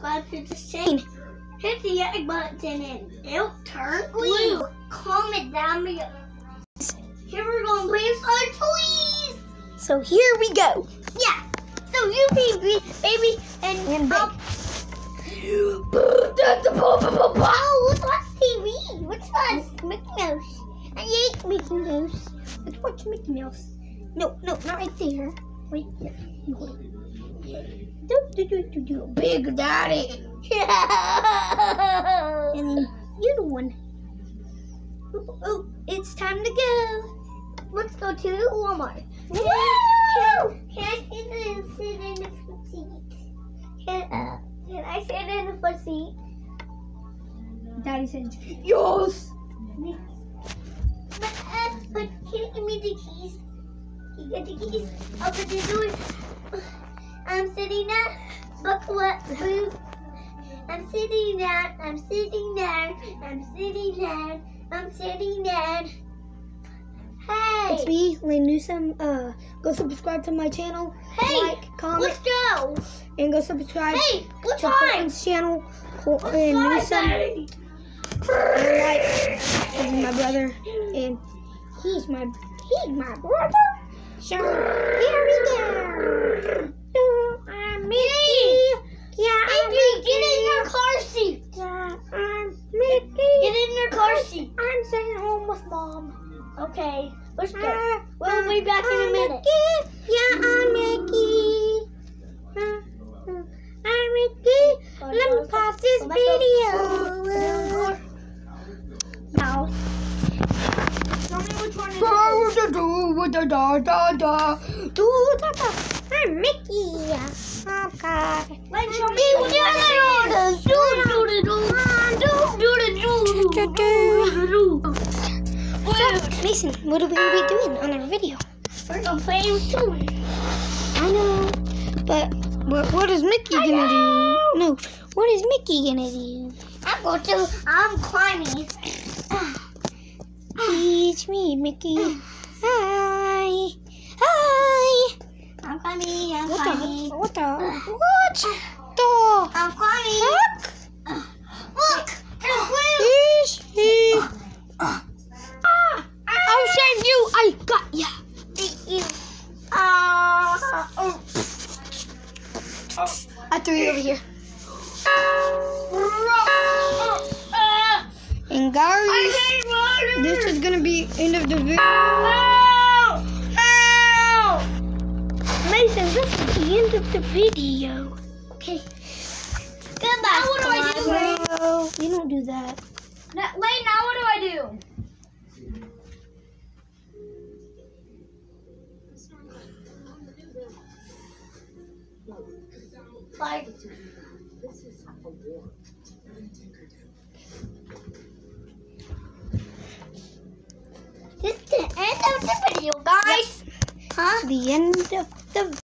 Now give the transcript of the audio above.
subscribe to the channel. Hit the like button and it'll turn blue. Comment down below. Here we're going to play our toys. So here we go. Yeah. So you baby and baby. Oh, what's on TV? What's on Mickey Mouse? I hate Mickey Mouse. Let's watch Mickey Mouse. No, not right there. Right there. Do. Big Daddy. And then you the one. Oh, it's time to go. Let's go to Walmart. Can I sit in the front seat? Can I sit in the front seat? Daddy said, yes. But can you give me the keys? You get the keys. Open the door. I'm sitting down. Buckle up, boo. I'm sitting down. I'm sitting down. I'm sitting down. I'm sitting down. Hey. It's me, Lane Newsom. Go subscribe to my channel. Hey. Like, comment, Let's go. and go subscribe Hey. What to time? Colton's channel, Lane Newsom. And like, this is my brother, and he's my brother. So here we go. I'm Mickey. Yeah, I'm Mickey, get in your car seat. Yeah, I'm Mickey. Get in your car seat. I'm staying home with Mom. Okay, let's go. We'll be back in a minute. Mickey. Yeah, I'm Mickey. I'm Mickey. Let me pause this video. Now. Tell me which one it is. I'm Mickey. Okay. Let's show me what Mason, what are we going to be doing on our video? We're going to play with toys. I know. But what is Mickey going to do? No. What is Mickey going to do? I'm climbing. Teach me, Mickey. Hi. Hi. I'm climbing. I'm What climbing. the? What the? I'm climbing. Look. There's blue. Is he? I'll save you. I got ya. Thank you. I threw you over here. And guys, this is gonna be end of the video. Mason, this is the end of the video. Okay. Goodbye. Now what do I do, Lane? No, you don't do that. Lane, now what do I do? Like, this is the end of the video, guys. Huh? The end of the